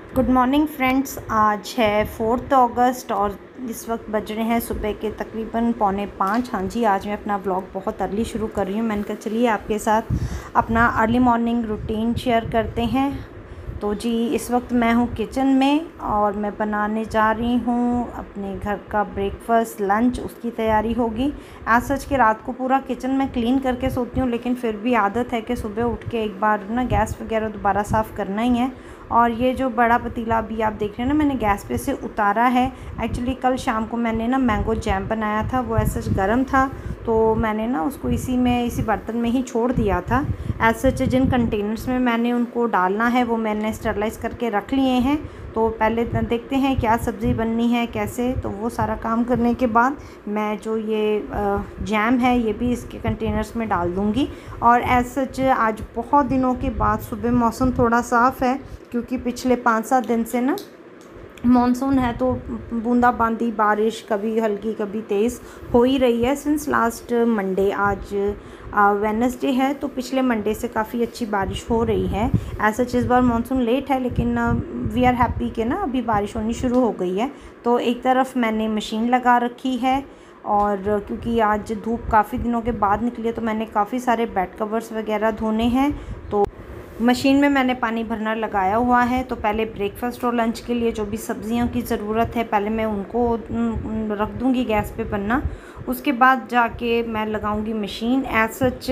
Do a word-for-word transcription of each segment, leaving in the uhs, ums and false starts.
Good morning friends. आज है fourth अगस्त और इस वक्त बज रहे हैं सुबह के तकरीबन पौने पाँच। हाँ जी, आज मैं अपना व्लॉग बहुत अर्ली शुरू कर रही हूँ। मैंने कहा चलिए आपके साथ अपना अर्ली मॉर्निंग रूटीन शेयर करते हैं। तो जी, इस वक्त मैं हूँ किचन में और मैं बनाने जा रही हूँ अपने घर का ब्रेकफास्ट, लंच, उसकी तैयारी होगी। आज सच के रात को पूरा किचन मैं क्लीन करके सोती हूँ, लेकिन फिर भी आदत है कि सुबह उठ के एक बार ना गैस वगैरह दोबारा साफ़ करना ही है। और ये जो बड़ा पतीला अभी आप देख रहे हैं ना, मैंने गैस पे से उतारा है। एक्चुअली कल शाम को मैंने ना मैंगो जैम बनाया था, वो ऐसा गर्म था तो मैंने ना उसको इसी में इसी बर्तन में ही छोड़ दिया था। ऐसे सच जिन कंटेनर्स में मैंने उनको डालना है वो मैंने स्टरलाइज़ करके रख लिए हैं। तो पहले देखते हैं क्या सब्ज़ी बननी है कैसे। तो वो सारा काम करने के बाद मैं जो ये जैम है ये भी इसके कंटेनर्स में डाल दूँगी। और एज सच आज बहुत दिनों के बाद सुबह मौसम थोड़ा साफ़ है, क्योंकि पिछले पाँच सात दिन से ना मॉनसून है तो बूंदाबांदी बारिश कभी हल्की कभी तेज़ हो ही रही है सिंस लास्ट मंडे। आज वेडनेसडे है तो पिछले मंडे से काफ़ी अच्छी बारिश हो रही है। ऐसा इस बार मॉनसून लेट है, लेकिन वी आर हैप्पी कि ना अभी बारिश होनी शुरू हो गई है। तो एक तरफ मैंने मशीन लगा रखी है, और क्योंकि आज धूप काफ़ी दिनों के बाद निकली है तो मैंने काफ़ी सारे बेड कवर्स वगैरह धोने हैं। तो मशीन में मैंने पानी भरना लगाया हुआ है। तो पहले ब्रेकफास्ट और लंच के लिए जो भी सब्ज़ियों की ज़रूरत है पहले मैं उनको रख दूँगी गैस पे बनना। उसके बाद जाके मैं लगाऊंगी मशीन। एज सच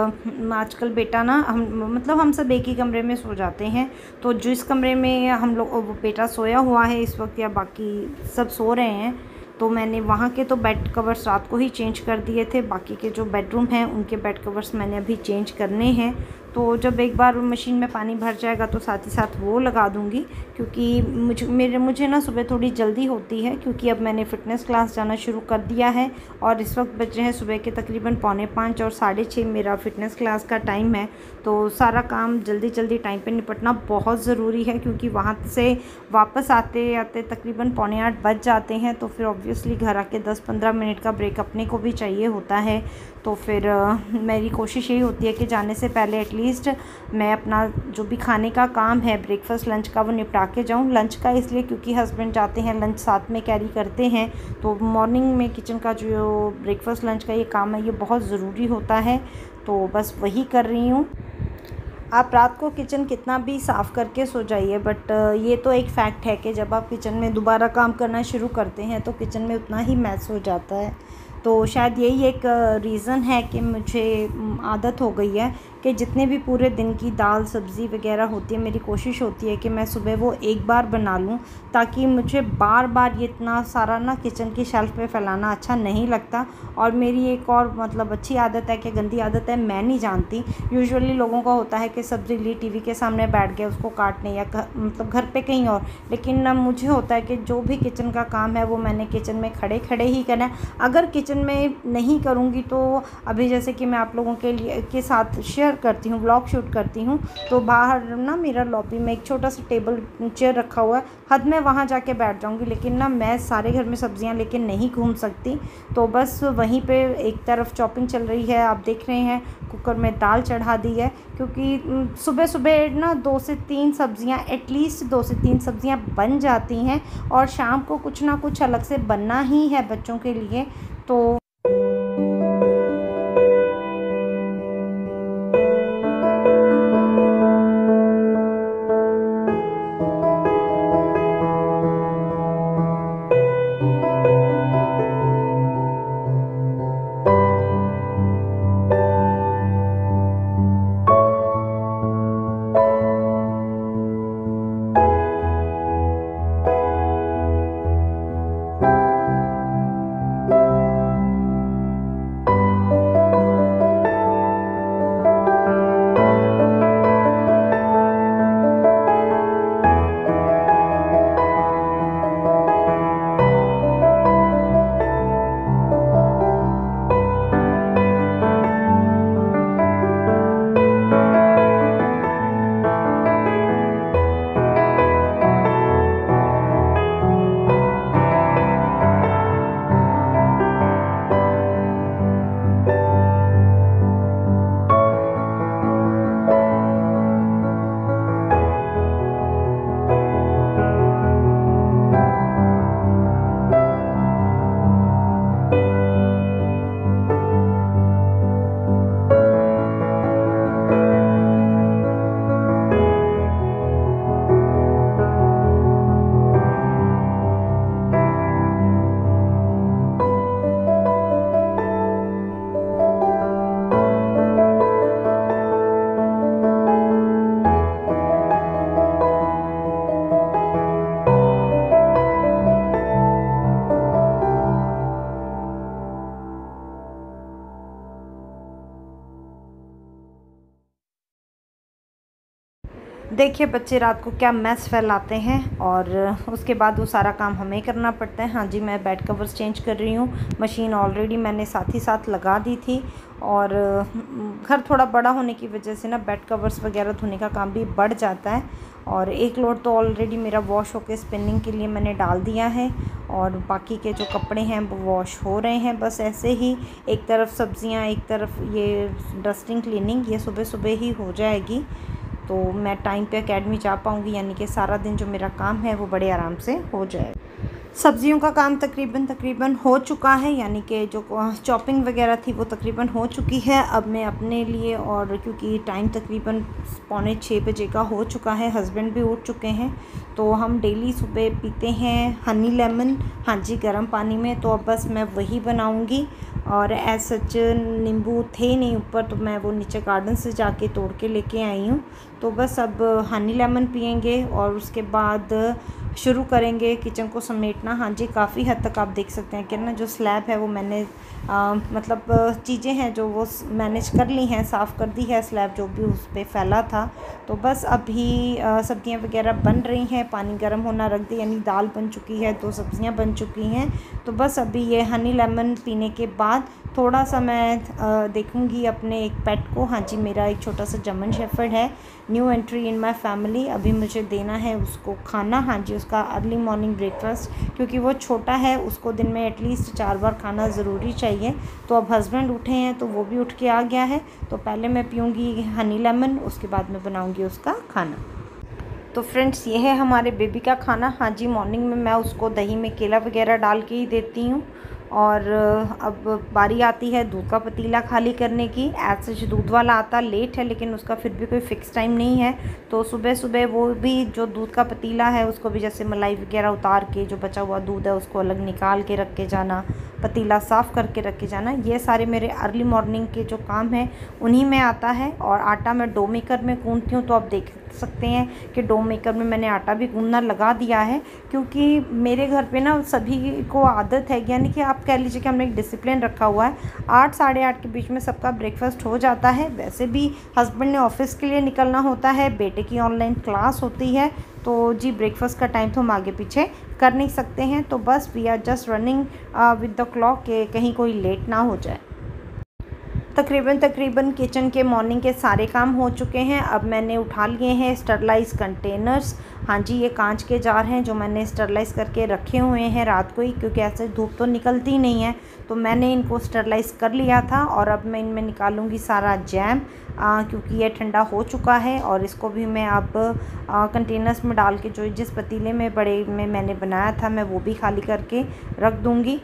आजकल बेटा ना हम मतलब हम सब एक ही कमरे में सो जाते हैं, तो जिस कमरे में हम लोग बेटा सोया हुआ है इस वक्त या बाकी सब सो रहे हैं, तो मैंने वहाँ के तो बेड कवर्स रात को ही चेंज कर दिए थे। बाकी के जो बेडरूम हैं उनके बेड कवर्स मैंने अभी चेंज करने हैं। तो जब एक बार मशीन में पानी भर जाएगा तो साथ ही साथ वो लगा दूँगी, क्योंकि मुझे मेरे मुझे ना सुबह थोड़ी जल्दी होती है, क्योंकि अब मैंने फ़िटनेस क्लास जाना शुरू कर दिया है। और इस वक्त बज रहे हैं सुबह के तकरीबन पौने पाँच और साढ़े छः मेरा फ़िटनेस क्लास का टाइम है। तो सारा काम जल्दी जल्दी टाइम पे निपटना बहुत ज़रूरी है, क्योंकि वहाँ से वापस आते आते तकरीबन पौने आठ बज जाते हैं। तो फिर ऑब्वियसली घर आके दस पंद्रह मिनट का ब्रेक अपने को भी चाहिए होता है। तो फिर आ, मेरी कोशिश यही होती है कि जाने से पहले एटलीस्ट मैं अपना जो भी खाने का काम है ब्रेकफास्ट लंच का वो निपटा के जाऊँ। लंच का इसलिए क्योंकि हस्बैंड जाते हैं लंच साथ में कैरी करते हैं, तो मॉर्निंग में किचन का जो ब्रेकफास्ट लंच का ये काम है ये बहुत ज़रूरी होता है। तो बस वही कर रही हूँ। आप रात को किचन कितना भी साफ़ करके सो जाइए, बट ये तो एक फ़ैक्ट है कि जब आप किचन में दोबारा काम करना शुरू करते हैं तो किचन में उतना ही मैस हो जाता है। तो शायद यही एक रीज़न है कि मुझे आदत हो गई है कि जितने भी पूरे दिन की दाल सब्ज़ी वगैरह होती है मेरी कोशिश होती है कि मैं सुबह वो एक बार बना लूँ, ताकि मुझे बार बार ये इतना सारा ना किचन की शेल्फ़ पे फैलाना अच्छा नहीं लगता। और मेरी एक और मतलब अच्छी आदत है कि गंदी आदत है, मैं नहीं जानती। यूजुअली लोगों का होता है कि सब्ज़ी ली टीवी के सामने बैठ गए उसको काटने या घर मतलब घर पे कहीं और, लेकिन ना मुझे होता है कि जो भी किचन का काम है वो मैंने किचन में खड़े खड़े ही करना है। अगर किचन में नहीं करूँगी तो अभी जैसे कि मैं आप लोगों के लिए के साथ शेयर करती हूँ, व्लॉग शूट करती हूँ, तो बाहर ना मेरा लॉबी में एक छोटा सा टेबल चेयर रखा हुआ है। हद में वहाँ जाके बैठ जाऊँगी, लेकिन ना मैं सारे घर में सब्जियाँ लेके नहीं घूम सकती। तो बस वहीं पे एक तरफ चॉपिंग चल रही है, आप देख रहे हैं कुकर में दाल चढ़ा दी है, क्योंकि सुबह सुबह ना दो से तीन सब्जियाँ एटलीस्ट दो से तीन सब्जियाँ बन जाती हैं, और शाम को कुछ ना कुछ अलग से बनना ही है बच्चों के लिए। तो देखिए बच्चे रात को क्या मैस फैलाते हैं और उसके बाद वो सारा काम हमें करना पड़ता है। हाँ जी, मैं बेड कवर्स चेंज कर रही हूँ। मशीन ऑलरेडी मैंने साथ ही साथ लगा दी थी और घर थोड़ा बड़ा होने की वजह से ना बेड कवर्स वगैरह धोने का काम भी बढ़ जाता है। और एक लोड तो ऑलरेडी मेरा वॉश होकर स्पिनिंग के लिए मैंने डाल दिया है और बाकी के जो कपड़े हैं वो वॉश हो रहे हैं। बस ऐसे ही एक तरफ सब्जियां, एक तरफ ये डस्टिंग क्लीनिंग, ये सुबह सुबह ही हो जाएगी तो मैं टाइम पे एकेडमी जा पाऊँगी, यानी कि सारा दिन जो मेरा काम है वो बड़े आराम से हो जाए। सब्जियों का काम तकरीबन तकरीबन हो चुका है, यानी कि जो चॉपिंग वगैरह थी वो तकरीबन हो चुकी है। अब मैं अपने लिए, और क्योंकि टाइम तकरीबन पौने छः बजे का हो चुका है, हस्बैंड भी उठ चुके हैं, तो हम डेली सुबह पीते हैं हनी लेमन, हाँ जी, गर्म पानी में। तो अब बस मैं वही बनाऊंगी और एज सच नींबू थे नहीं ऊपर, तो मैं वो नीचे गार्डन से जाके तोड़ के लेके आई हूँ। तो बस अब हनी लेमन पियेंगे और उसके बाद शुरू करेंगे किचन को समेटना। हाँ जी, काफ़ी हद तक आप देख सकते हैं कि ना जो स्लैब है वो मैंने आ, मतलब चीज़ें हैं जो वो मैनेज कर ली हैं, साफ़ कर दी है स्लैब जो भी उस पर फैला था। तो बस अभी सब्जियां वगैरह बन रही हैं, पानी गर्म होना रख दी, यानी दाल बन चुकी है, दो सब्जियां बन चुकी हैं। तो बस अभी ये हनी लेमन पीने के बाद थोड़ा सा मैं देखूंगी अपने एक पेट को। हाँ जी, मेरा एक छोटा सा जर्मन शेफर्ड है, new entry in my family. अभी मुझे देना है उसको खाना, हाँ जी, उसका अर्ली मॉर्निंग ब्रेकफास्ट, क्योंकि वो छोटा है, उसको दिन में एटलीस्ट चार बार खाना ज़रूरी चाहिए। तो अब हस्बैंड उठे हैं तो वो भी उठ के आ गया है, तो पहले मैं पीऊँगी हनी लेमन, उसके बाद मैं बनाऊँगी उसका खाना। तो फ्रेंड्स, ये है हमारे बेबी का खाना। हाँ जी, मॉर्निंग में मैं उसको दही में केला वगैरह डाल के ही देती हूँ। और अब बारी आती है दूध का पतीला खाली करने की। एज सच दूध वाला आता लेट है, लेकिन उसका फिर भी कोई फ़िक्स टाइम नहीं है। तो सुबह सुबह वो भी जो दूध का पतीला है उसको भी जैसे मलाई वगैरह उतार के जो बचा हुआ दूध है उसको अलग निकाल के रख के जाना, पतीला साफ़ करके रख के जाना, ये सारे मेरे अर्ली मॉर्निंग के जो काम हैं उन्हीं में आता है। और आटा मैं डो मेकर में गूँथती हूँ, तो आप देख सकते हैं कि डो मेकर में मैंने आटा भी गूँथना लगा दिया है, क्योंकि मेरे घर पे ना सभी को आदत है, यानी कि आप कह लीजिए कि हमने एक डिसिप्लिन रखा हुआ है। आठ साढ़े आठ के बीच में सबका ब्रेकफास्ट हो जाता है। वैसे भी हस्बैंड ने ऑफिस के लिए निकलना होता है, बेटे की ऑनलाइन क्लास होती है, तो जी ब्रेकफास्ट का टाइम तो हम आगे पीछे कर नहीं सकते हैं। तो बस we are just running with the clock के कहीं कोई लेट ना हो जाए। तकरीबन तकरीबन किचन के मॉर्निंग के सारे काम हो चुके हैं। अब मैंने उठा लिए हैं स्टरलाइज कंटेनर्स। हाँ जी, ये कांच के जार हैं जो मैंने स्टरलाइज़ करके रखे हुए हैं रात को ही, क्योंकि ऐसे धूप तो निकलती नहीं है, तो मैंने इनको स्टरलाइज़ कर लिया था। और अब मैं इनमें निकालूंगी सारा जैम, आ, क्योंकि ये ठंडा हो चुका है। और इसको भी मैं अब कंटेनर्स में डाल के, जो जिस पतीले में बड़े में मैंने बनाया था, मैं वो भी खाली करके रख दूँगी।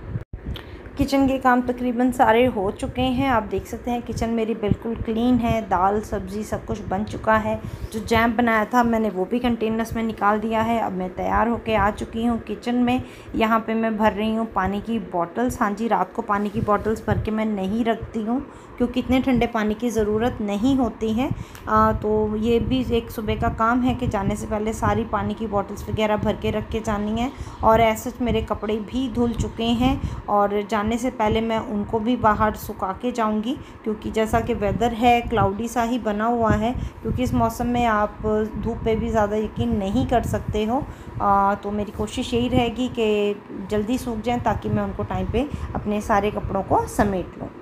किचन के काम तकरीबन सारे हो चुके हैं। आप देख सकते हैं किचन मेरी बिल्कुल क्लीन है, दाल सब्ज़ी सब कुछ बन चुका है। जो जैम बनाया था मैंने वो भी कंटेनर्स में निकाल दिया है। अब मैं तैयार होके आ चुकी हूँ किचन में। यहाँ पे मैं भर रही हूँ पानी की बॉटल्स। हाँ जी, रात को पानी की बॉटल्स भर के मैं नहीं रखती हूँ, क्योंकि इतने ठंडे पानी की ज़रूरत नहीं होती है। आ, तो ये भी एक सुबह का काम है कि जाने से पहले सारी पानी की बॉटल्स वगैरह भर के रख के जानी है। और ऐसे मेरे कपड़े भी धुल चुके हैं और जाने से पहले मैं उनको भी बाहर सुखा के जाऊंगी, क्योंकि जैसा कि वेदर है क्लाउडी सा ही बना हुआ है, क्योंकि इस मौसम में आप धूप पे भी ज़्यादा यकीन नहीं कर सकते हो। आ, तो मेरी कोशिश यही रहेगी कि जल्दी सूख जाएं, ताकि मैं उनको टाइम पे अपने सारे कपड़ों को समेट लूँ।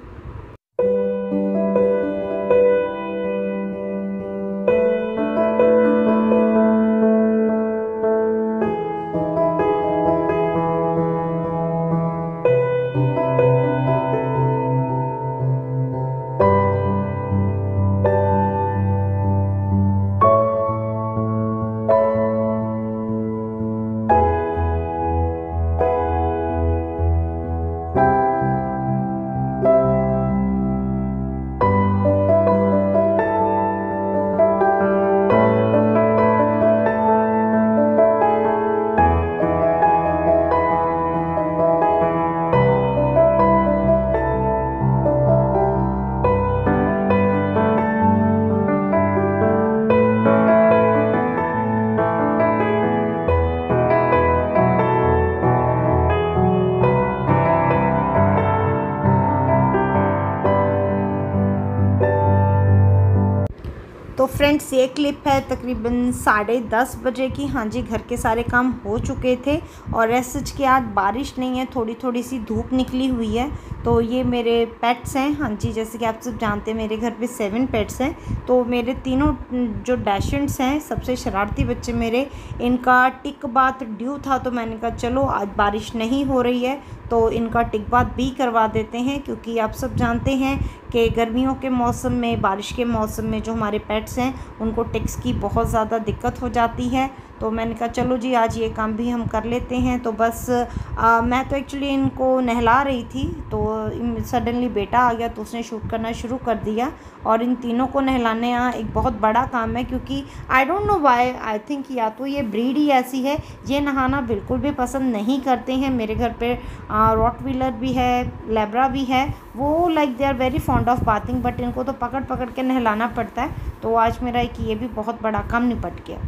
तो फ्रेंड्स ये क्लिप है तकरीबन साढ़े दस बजे की। हाँ जी, घर के सारे काम हो चुके थे और ऐसे सच कि आज बारिश नहीं है, थोड़ी थोड़ी सी धूप निकली हुई है। तो ये मेरे पेट्स हैं। हाँ जी, जैसे कि आप सब जानते हैं मेरे घर पे सेवन पेट्स हैं। तो मेरे तीनों जो डैशेंट्स हैं, सबसे शरारती बच्चे मेरे, इनका टिक बाथ ड्यू था। तो मैंने कहा चलो आज बारिश नहीं हो रही है तो इनका टिक बाथ भी करवा देते हैं, क्योंकि आप सब जानते हैं कि गर्मियों के मौसम में, बारिश के मौसम में जो हमारे पेट्स हैं उनको टिक्स की बहुत ज़्यादा दिक्कत हो जाती है। तो मैंने कहा चलो जी आज ये काम भी हम कर लेते हैं। तो बस आ, मैं तो एक्चुअली इनको नहला रही थी तो सडनली बेटा आ गया तो उसने शूट करना शुरू कर दिया। और इन तीनों को नहलाने एक बहुत बड़ा काम है, क्योंकि I don't know why, I think या तो ये ब्रीड ही ऐसी है, ये नहाना बिल्कुल भी पसंद नहीं करते हैं। मेरे घर पे रॉटवीलर भी है, लेब्रा भी है, वो like they are very fond of bathing, but इनको तो पकड़ पकड़ के नहलाना पड़ता है। तो आज मेरा एक ये भी बहुत बड़ा काम निपट गया।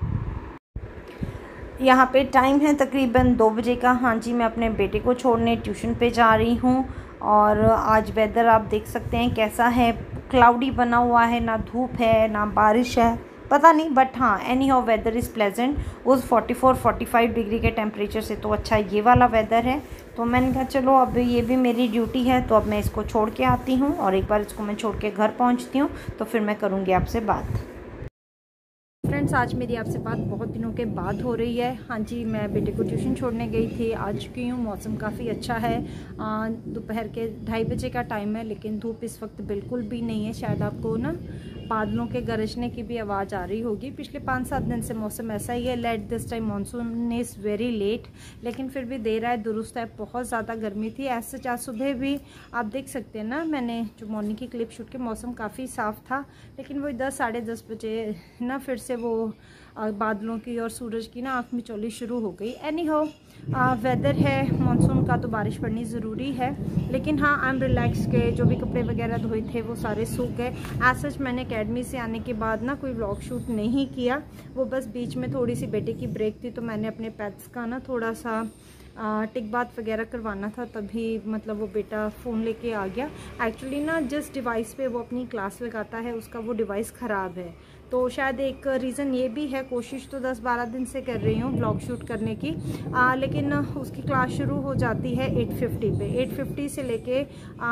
यहाँ पे टाइम है तकरीबन दो बजे का। हाँ जी, मैं अपने बेटे को छोड़ने ट्यूशन पे जा रही हूँ। और आज वेदर आप देख सकते हैं कैसा है, क्लाउडी बना हुआ है, ना धूप है ना बारिश है, पता नहीं, बट हाँ anyhow weather is pleasant. उस forty four forty five degree के टेम्परेचर से तो अच्छा ये वाला वेदर है। तो मैंने कहा चलो अब ये भी मेरी ड्यूटी है, तो अब मैं इसको छोड़ के आती हूँ और एक बार इसको मैं छोड़ के घर पहुँचती हूँ तो फिर मैं करूँगी आपसे बात। फ्रेंड्स, आज मेरी आपसे बात बहुत दिनों के बाद हो रही है। हाँ जी, मैं बेटे को ट्यूशन छोड़ने गई थी, आ चुकी हूँ। मौसम काफ़ी अच्छा है, दोपहर के ढाई बजे का टाइम है, लेकिन धूप इस वक्त बिल्कुल भी नहीं है। शायद आपको ना बादलों के गरजने की भी आवाज़ आ रही होगी। पिछले पाँच सात दिन से मौसम ऐसा ही है। Late this time monsoon is very late, लेकिन फिर भी देर आए दुरुस्त है। बहुत ज़्यादा गर्मी थी। ऐसे आज सुबह भी आप देख सकते हैं ना, मैंने जो मॉर्निंग की क्लिप शूट की, मौसम काफ़ी साफ़ था, लेकिन वो दस साढ़े दस बजे ना फिर से वो बादलों की और सूरज की ना आँख मिचौली शुरू हो गई। एनी हाउ वेदर है मानसून का तो बारिश पड़नी ज़रूरी है, लेकिन हाँ आई एम रिलैक्स के जो भी कपड़े वगैरह धोए थे वो सारे सूख गए। एज सच मैंने अकेडमी से आने के बाद ना कोई व्लॉग शूट नहीं किया, वो बस बीच में थोड़ी सी बेटे की ब्रेक थी तो मैंने अपने पेट्स का ना थोड़ा सा टिक बाथ वगैरह करवाना था, तभी मतलब वो बेटा फ़ोन लेके आ गया। एक्चुअली ना जिस डिवाइस पे वो अपनी क्लास लगाता है उसका वो डिवाइस ख़राब है, तो शायद एक रीज़न ये भी है। कोशिश तो दस बारह दिन से कर रही हूँ ब्लॉग शूट करने की, आ, लेकिन उसकी क्लास शुरू हो जाती है एट फिफ्टी पे। एट फिफ्टी से लेके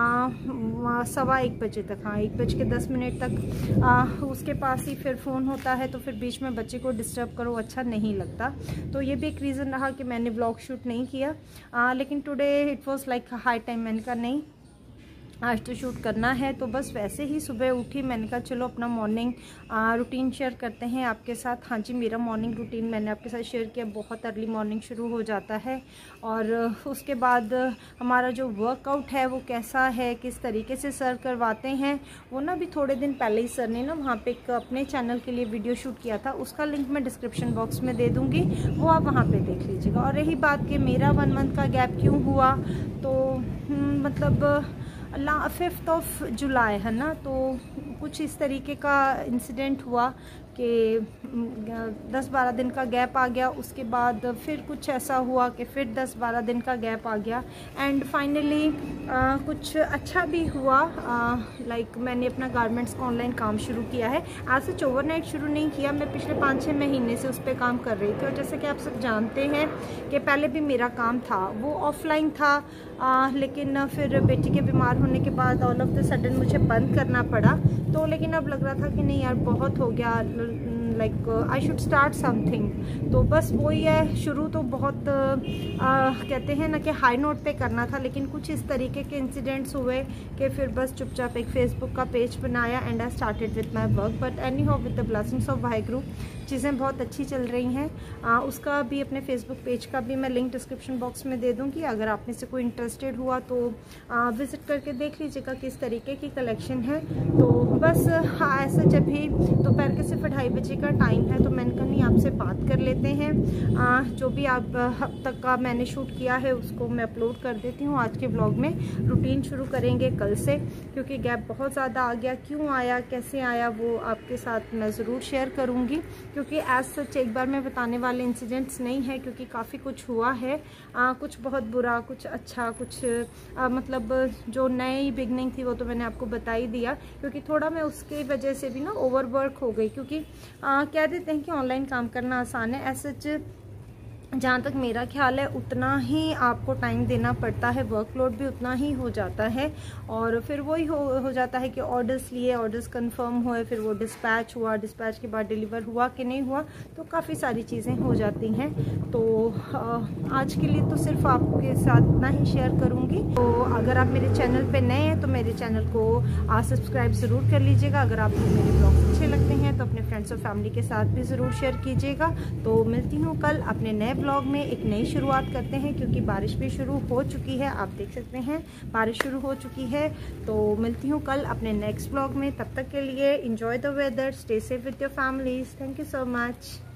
सवा एक बजे तक, हाँ एक बज के दस मिनट तक आ, उसके पास ही फिर फ़ोन होता है, तो फिर बीच में बच्चे को डिस्टर्ब करो अच्छा नहीं लगता। तो ये भी एक रीज़न रहा कि मैंने ब्लॉग शूट नहीं किया। आ, लेकिन today it was like high time, मैंने कहा नहीं आज तो शूट करना है। तो बस वैसे ही सुबह उठी, मैंने कहा चलो अपना मॉर्निंग रूटीन शेयर करते हैं आपके साथ। हाँ जी, मेरा मॉर्निंग रूटीन मैंने आपके साथ शेयर किया। बहुत अर्ली मॉर्निंग शुरू हो जाता है और उसके बाद हमारा जो वर्कआउट है वो कैसा है, किस तरीके से सर करवाते हैं, वो ना भी थोड़े दिन पहले ही सर ने ना वहाँ पे एक अपने चैनल के लिए वीडियो शूट किया था, उसका लिंक मैं डिस्क्रिप्शन बॉक्स में दे दूँगी, वो आप वहाँ पर देख लीजिएगा। और रही बात कि मेरा वन मंथ का गैप क्यों हुआ, तो मतलब ला फिफ्थ ऑफ जुलाई है ना, तो कुछ इस तरीके का इंसिडेंट हुआ कि दस बारह दिन का गैप आ गया। उसके बाद फिर कुछ ऐसा हुआ कि फिर दस बारह दिन का गैप आ गया एंड फाइनली कुछ अच्छा भी हुआ। लाइक मैंने अपना गारमेंट्स का ऑनलाइन काम शुरू किया है। आज से ओवरनाइट शुरू नहीं किया, मैं पिछले पाँच छः महीने से उस पर काम कर रही थी। और जैसे कि आप सब जानते हैं कि पहले भी मेरा काम था वो ऑफलाइन था, आ, लेकिन फिर बेटी के बीमार होने के बाद ऑल ऑफ द सडन मुझे बंद करना पड़ा। तो लेकिन अब लग रहा था कि नहीं यार बहुत हो गया, like I should start something. तो बस वही है, शुरू तो बहुत आ, कहते हैं ना कि हाई नोट पे करना था, लेकिन कुछ इस तरीके के इंसिडेंट्स हुए कि फिर बस चुपचाप एक फेसबुक का पेज बनाया and I started with my work. But anyhow with the blessings of Waheguru चीज़ें बहुत अच्छी चल रही हैं। आ, उसका भी अपने फेसबुक पेज का भी मैं लिंक डिस्क्रिप्शन बॉक्स में दे दूँगी। अगर आप में से कोई इंटरेस्टेड हुआ तो विज़िट करके देख लीजिएगा किस तरीके की कलेक्शन है। तो बस हाँ ऐसा जब भी दोपहर के सिर्फ ढाई बजे का टाइम है, तो मैंने कहा नहीं आप आपसे बात कर लेते हैं। आ, जो भी आप अब तक का मैंने शूट किया है उसको मैं अपलोड कर देती हूँ। आज के ब्लॉग में रूटीन शुरू करेंगे कल से, क्योंकि गैप बहुत ज़्यादा आ गया। क्यों आया, कैसे आया, वो आपके साथ मैं ज़रूर शेयर करूँगी, क्योंकि एज सच एक बार मैं बताने वाले इंसिडेंट्स नहीं है, क्योंकि काफ़ी कुछ हुआ है। आ, कुछ बहुत बुरा, कुछ अच्छा, कुछ आ, मतलब जो नई बिगनिंग थी वो तो मैंने आपको बता ही दिया, क्योंकि थोड़ा मैं उसकी वजह से भी ना ओवरवर्क हो गई। क्योंकि आ, कह देते हैं कि ऑनलाइन काम करना आसान है, एज सच जहाँ तक मेरा ख्याल है उतना ही आपको टाइम देना पड़ता है, वर्कलोड भी उतना ही हो जाता है। और फिर वही हो हो जाता है कि ऑर्डर्स लिए, ऑर्डर्स कंफर्म हुए, फिर वो डिस्पैच हुआ, डिस्पैच के बाद डिलीवर हुआ कि नहीं हुआ, तो काफ़ी सारी चीज़ें हो जाती हैं। तो आज के लिए तो सिर्फ आपके साथ इतना ही शेयर करूँगी। तो अगर आप मेरे चैनल पर नए हैं तो मेरे चैनल को सब्सक्राइब ज़रूर कर लीजिएगा। अगर आपको मेरे ब्लॉग्स अच्छे लगते हैं तो अपने फ्रेंड्स और फैमिली के साथ भी ज़रूर शेयर कीजिएगा। तो मिलती हूँ कल अपने नए ब्लॉग में। एक नई शुरुआत करते हैं, क्योंकि बारिश भी शुरू हो चुकी है, आप देख सकते हैं बारिश शुरू हो चुकी है। तो मिलती हूँ कल अपने नेक्स्ट ब्लॉग में। तब तक के लिए enjoy the weather, stay safe with your families. Thank you so much.